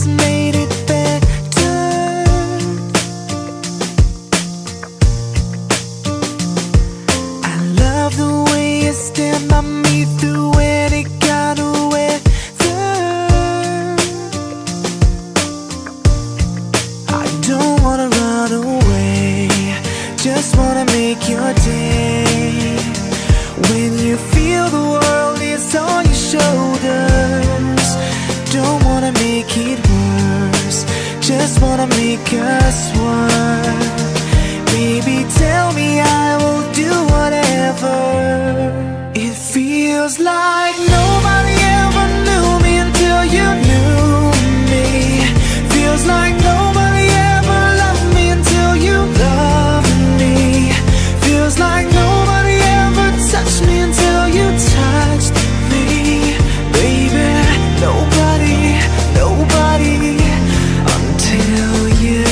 just made it better. I love the way you stand by me through any kind of weather. I don't wanna run away, just wanna make your day. When you feel the world is on your shoulders, don't wanna make it worse, just wanna make us work. Baby, tell me I will do whatever. It feels like nobody ever knew me until you knew me. Feels like nobody ever loved me until you loved me. Feels like nobody ever touched me until you touched me. Baby, nobody, nobody until you.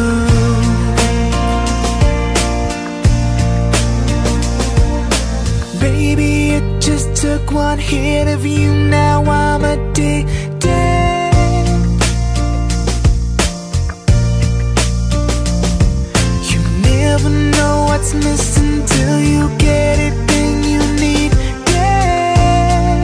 Baby, it just took one hit of you, now I'm addicted. You never know what's missing till you get it, then you need it.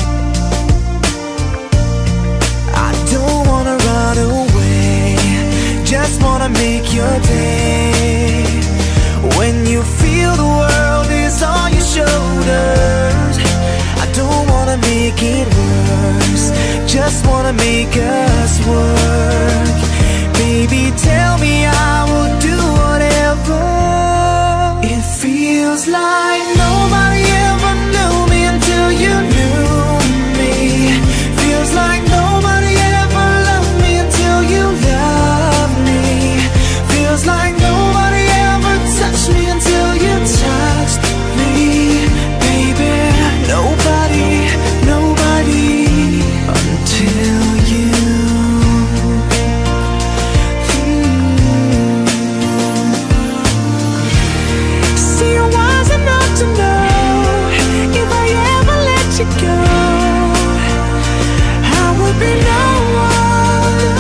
I don't wanna run away, just wanna make your day. When you feel the world is on your shoulders, I don't wanna make it worse, just wanna make us work. Baby, tell me I will do whatever. It feels like nobody ever knew me until you knew me. Feels like nobody ever loved me until you loved me. Feels like nobody ever touched me until you touched me. Baby, nobody, nobody until you. See, I wasn't enough to know if I ever let you go, I would be no one.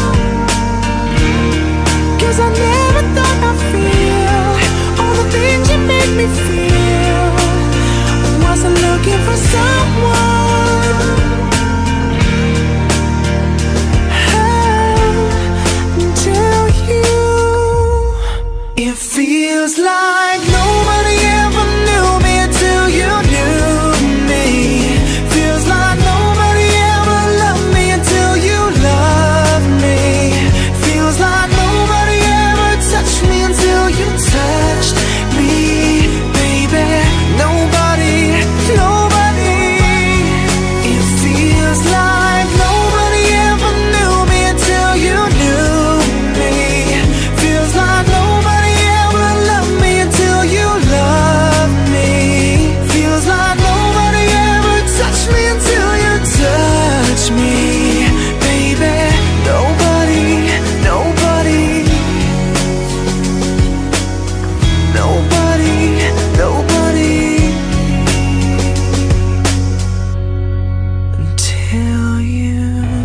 'Cause I never thought I'd feel all the things you make me feel. Wasn't looking for someone, until you. It feels like nobody ever knew me until you knew me. Feels like nobody ever loved me until you loved me. Feels like nobody ever touched me until you touched me. Baby, nobody, nobody. It feels like nobody ever knew me until you knew me. Feels like nobody ever loved me until you loved me. Feels like nobody ever touched me until you touched me. Baby, nobody, nobody, nobody, nobody until you.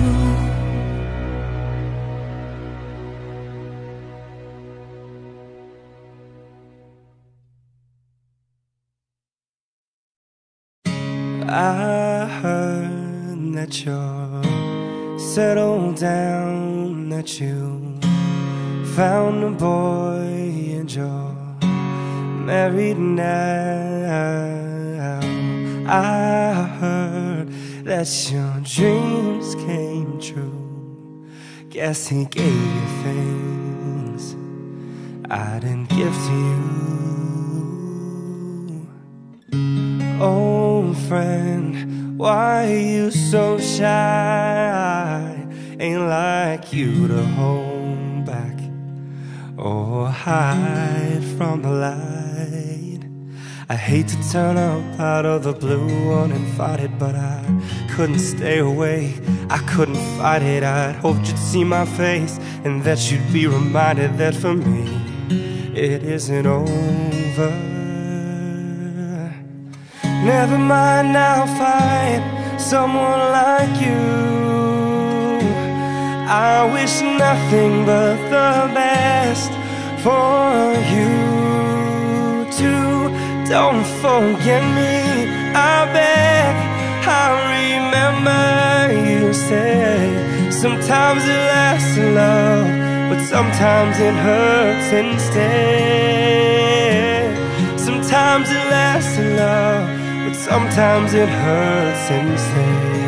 I heard that you're settled down, that you found a boy and you're married now. I heard that your dreams came true. Guess he gave you things I didn't give to you. Oh friend, why are you so shy? Ain't like you to hold back or hide from the light. I hate to turn up out of the blue uninvited, but I couldn't stay away, I couldn't fight it. I'd hoped you'd see my face and that you'd be reminded that for me it isn't over. Never mind, I'll find someone like you. I wish nothing but the best for you too. Don't forget me, I beg. I remember you said sometimes it lasts in love, but sometimes it hurts instead. Sometimes it lasts in love, but sometimes it hurts instead.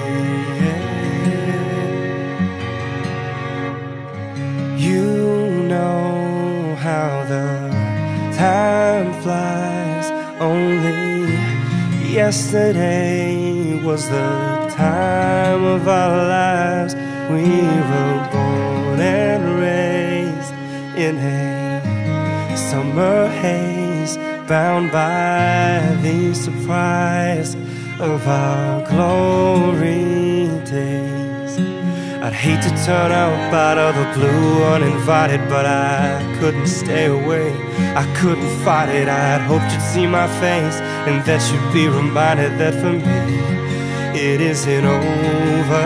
You know how the time flies. Only yesterday was the time of our lives. We were born and raised in a summer haze, bound by the surprise of our glory days. I'd hate to turn up out of the blue uninvited, but I couldn't stay away, I couldn't fight it. I'd hoped you'd see my face and that you'd be reminded that for me it isn't over.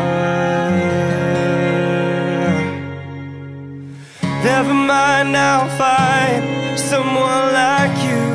Never mind, I'll find someone like you.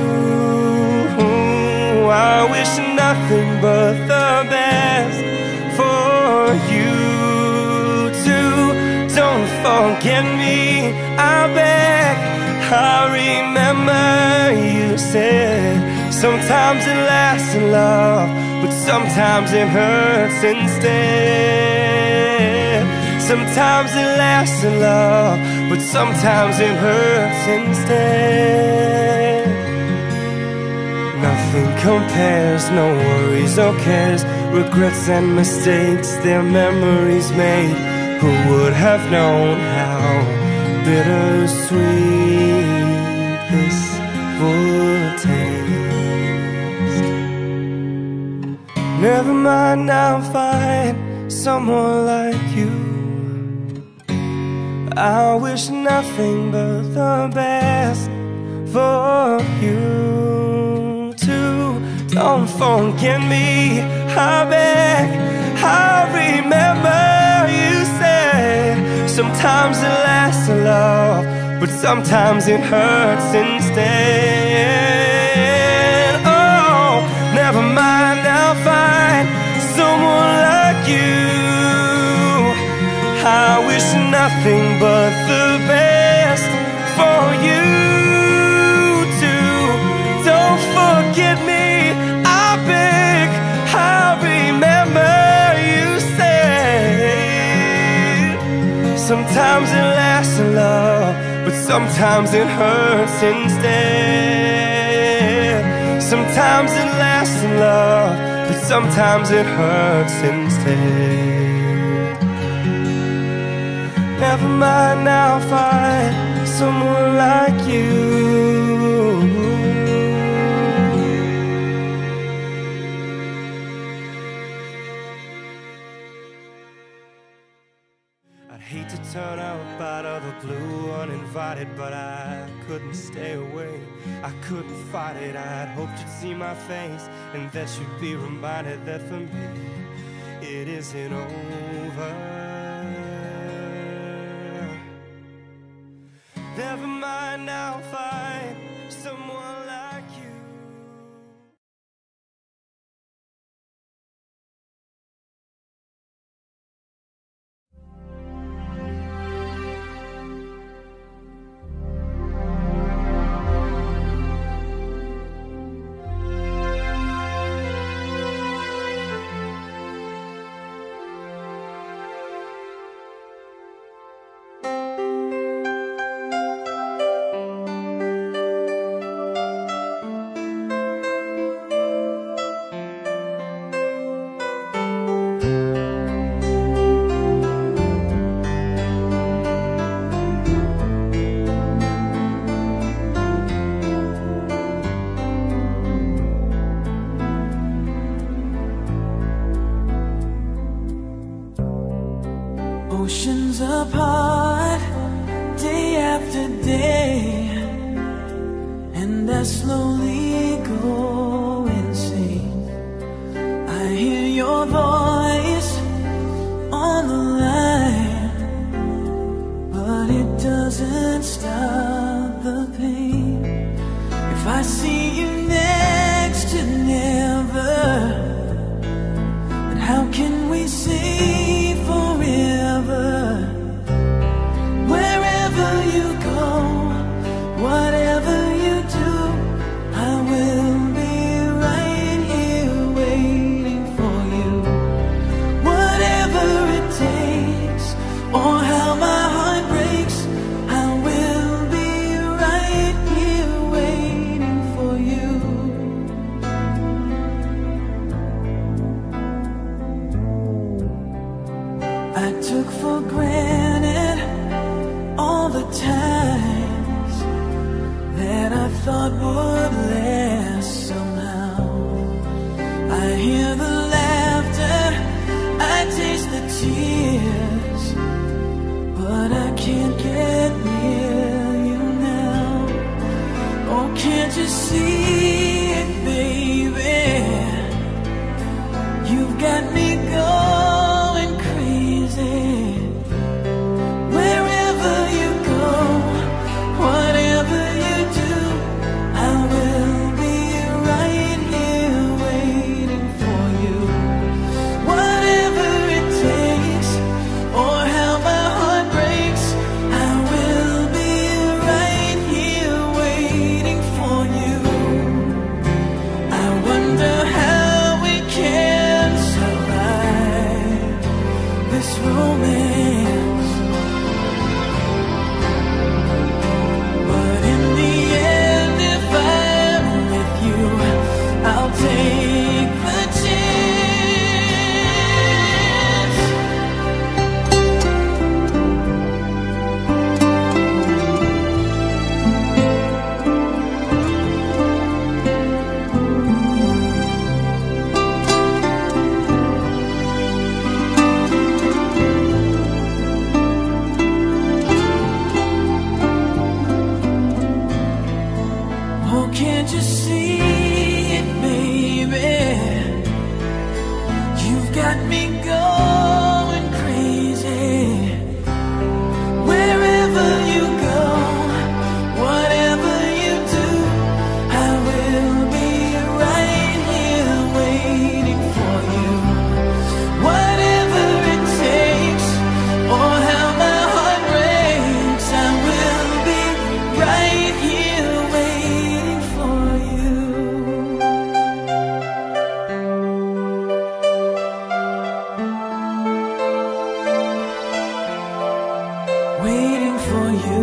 I wish nothing but the best for you too. Don't forget me, I beg. I remember you said sometimes it lasts in love, but sometimes it hurts instead. Sometimes it lasts in love, but sometimes it hurts instead. Nothing compares, no worries or cares, regrets and mistakes, their memories made. Who would have known how bittersweet this would taste? Never mind, I'll find someone like you. I wish nothing but the best for you too. Don't forget me, I beg. I remember you said sometimes it lasts in love, but sometimes it hurts instead. Oh, never mind, I'll find someone like you. I wish nothing but the best for you too. Don't forget me, I beg. I remember you said sometimes it lasts in love, but sometimes it hurts instead. Sometimes it lasts in love, but sometimes it hurts instead. Never mind, I'll find someone like you. I'd hate to turn up out of the blue uninvited, but I couldn't stay away, I couldn't fight it. I'd hoped you'd see my face and that you'd be reminded that for me it isn't over. Never mind, I'll find someone like you. Oceans apart, day after day, and I slowly go insane. I hear your voice on the line, doesn't stop the pain. If I see you next to never, then how can we say forever? Wherever you go, whatever you do, I will be right here waiting for you. Whatever it takes, or how my heart breaks, I will be right here waiting for you. I took for granted all the times that I thought would last somehow. I hear the laughter, I taste the tears, but I can't get near you now. Oh, can't you see it, baby? You've got me going crazy. Wherever you go, whatever you do, I will be right here waiting for you. Whatever it takes, or how my heart breaks, I will be right here waiting for you. I wonder how we can survive this romance, but in the end, if I'm with you, I'll take the chance. Oh, can't you see it, baby? You've got me going crazy. Wherever you go, whatever you do, I will be right here waiting for you. Whatever it takes, or how my heart breaks, I will be right here waiting for you. Waiting for you.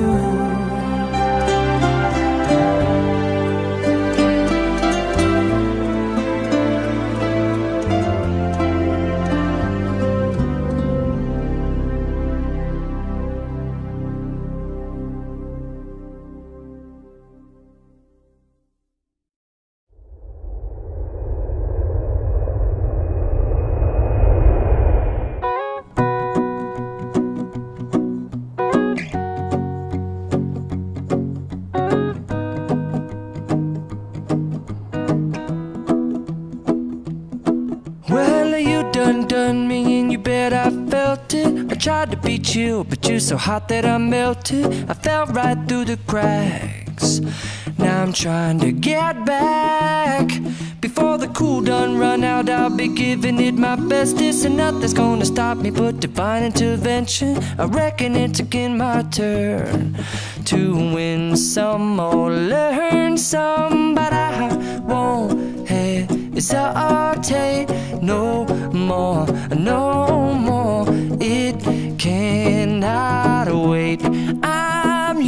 Well, you done me and you bet I felt it. I tried to be chill, but you're so hot that I melted. I fell right through the cracks. Now I'm trying to get back. Before the cool done run out, I'll be giving it my bestest, and nothing's gonna stop me but divine intervention. I reckon it's again my turn to win some or learn some, but I won't hesitate no more, no more. It cannot wait. I'm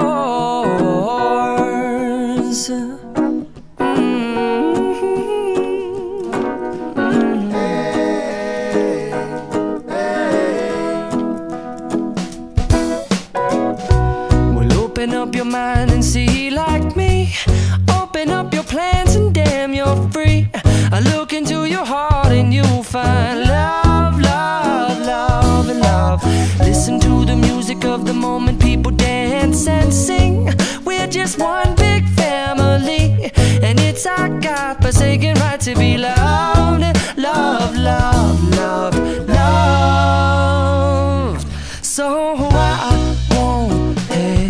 yours. Open up your mind and see like me. Open up your plans and damn, you're free. I look into your heart and you'll find love, love, love, and love. Listen to the music of the moment, people dance and sing. We're just one big family, and it's our God-forsaken right to be loved. Love, love, love, love. So I won't hesitate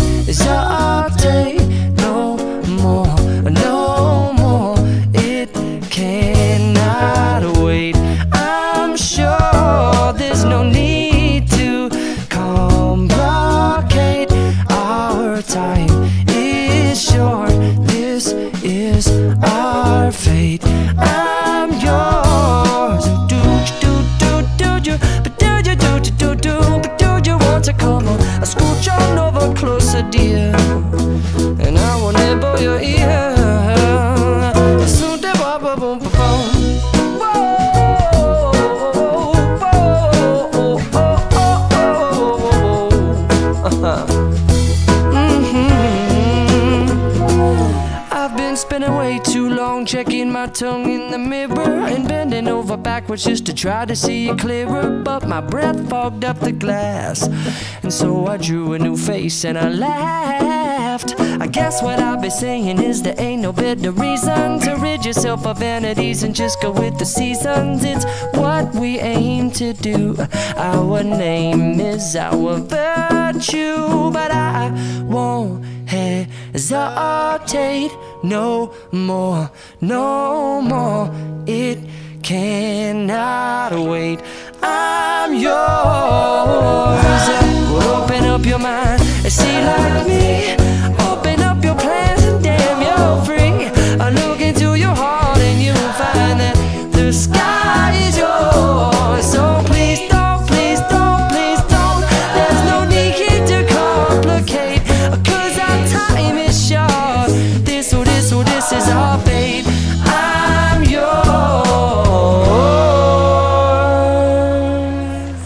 time is short. This is our fate. I'm yours. Do you, but do you want to come on? I scooch on over closer, dear, and I will nibble your ear. I've been spending way too long checking my tongue in the mirror and bending over backwards just to try to see it clearer, but my breath fogged up the glass, and so I drew a new face and I laughed. I guess what I'll be saying is there ain't no better reason to rid yourself of vanities and just go with the seasons. It's what we aim to do. Our name is our virtue, but I won't hesitate no more, no more. It cannot wait. I'm yours. Well, open up your mind and see like me. Open up your plans and damn, you're free. I look into your heart and you'll find that the sky is yours. So please don't, please don't, please don't. There's no need to complicate, 'cause our time is short. This is our fate. I'm yours.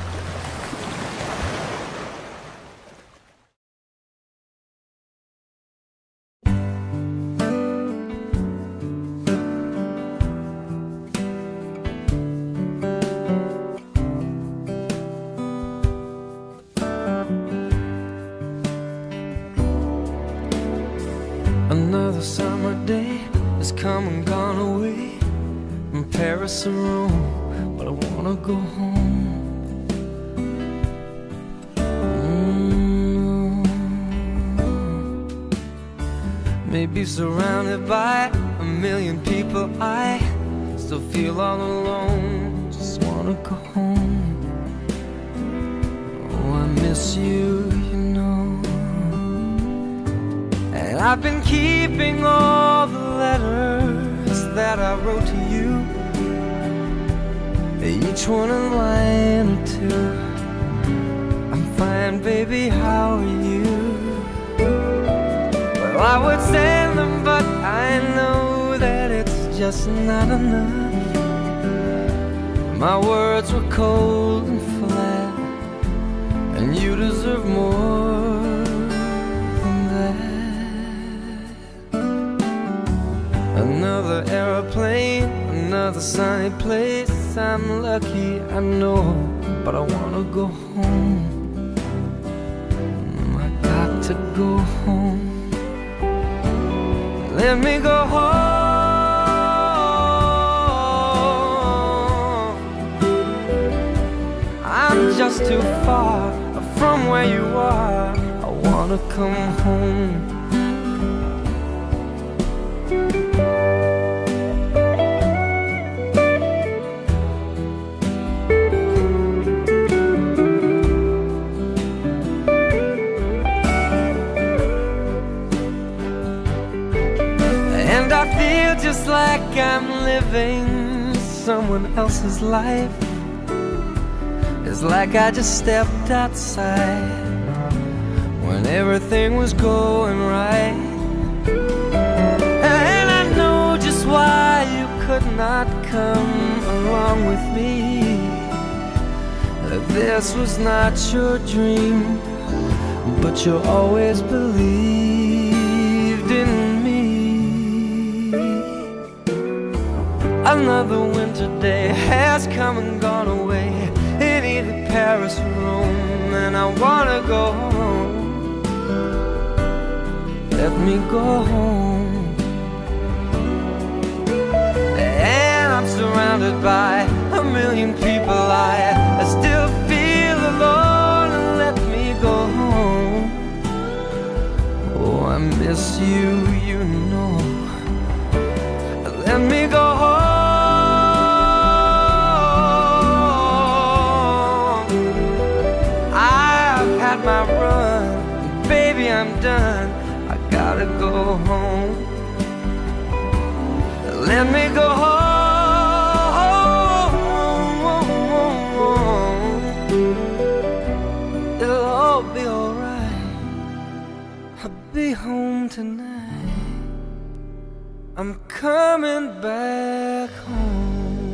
Another summer day has come and gone away from Paris or Rome, but I wanna go home. Maybe surrounded by a million people, I still feel all alone. Just wanna go home. Oh, I miss you, you know. And I've been keeping all the letters that I wrote to you, each one a line or two. I'm fine, baby, how are you? Well, I would send them, but I know that it's just not enough. My words were cold and flat, and you deserve more than that. Another airplane, another sunny place. I'm lucky, I know, but I wanna go home. I got to go home. Let me go home. I'm just too far from where you are. I wanna come home. I feel just like I'm living someone else's life. It's like I just stepped outside when everything was going right. And I know just why you could not come along with me. This was not your dream, but you always believed in me. Another winter day has come and gone away in either Paris or Rome, and I wanna go home. Let me go home. And I'm surrounded by a million people. I still feel alone, and let me go home. Oh, I miss you, you know. Let me go home. My run, baby, I'm done, I gotta go home. Let me go home. It'll all be alright. I'll be home tonight. I'm coming back home.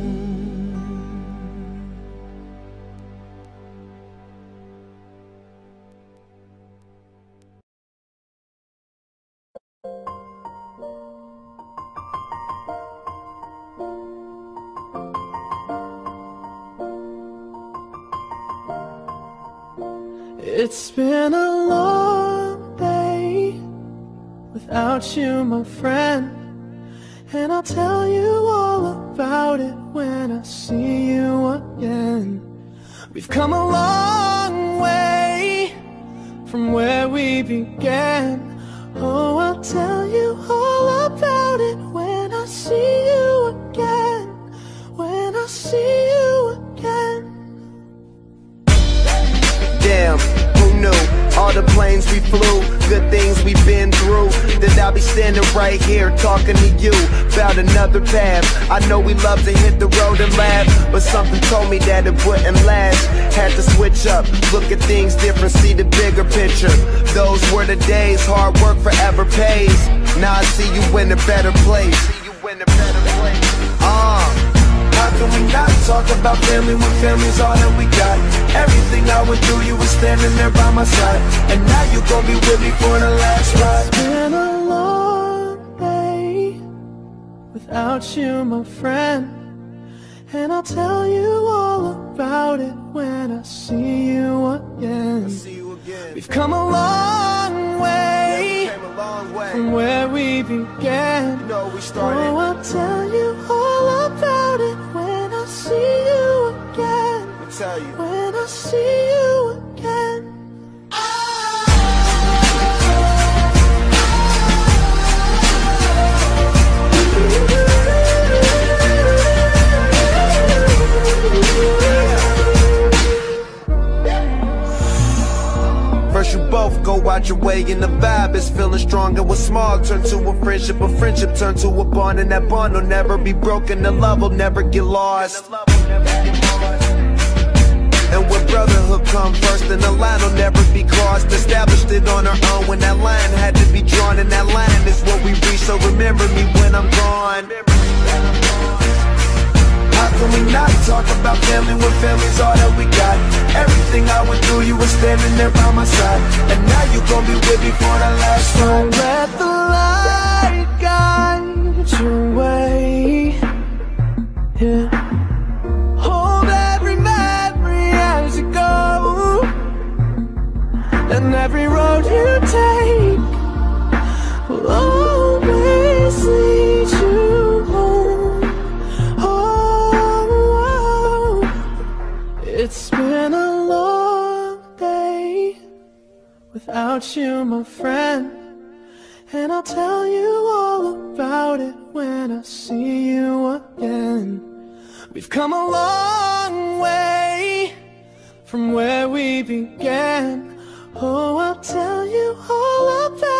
It's been a long day without you, my friend, and I'll tell you all about it when I see you again. We've come a long way from where we began. Oh, I'll tell you all about it when I see you again. When I see you again. Damn, who knew? All the planes we flew, good things we've been through, that I'll be standing right here talking to you about another path. I know we love to hit the road and laugh, but something told me that it wouldn't last. Had to switch up, look at things different, see the bigger picture. Those were the days, hard work forever pays. Now I see you in a better place. How can we not talk about family when family's all that we got? Everything I went through, you were standing there by my side, and now you gon' be with me for the last ride. It's been a long day without you, my friend, and I'll tell you all about it when I see you again. We've come a long way from where we began. Oh, I'll tell you all about it when I see you again. When I see you again. First you both go out your way and the vibe is feeling strong. And what's small turn to a friendship turn to a bond, and that bond will never be broken, the love will never get lost. And when brotherhood come first, then the line will never be crossed. Established it on our own when that line had to be drawn, and that line is what we reach, so remember me when I'm gone. How can we not talk about family when family's all that we got? Everything I went through, you were standing there by my side, and now you gon' be with me for the last ride. Don't let the light guide your way. Yeah. Hold every memory as you go, and every road you take will always lead you home. Oh, it's been a long day without you, my friend, and I'll tell you all about it when I see you again. We've come a long way from where we began. Oh, I'll tell you all about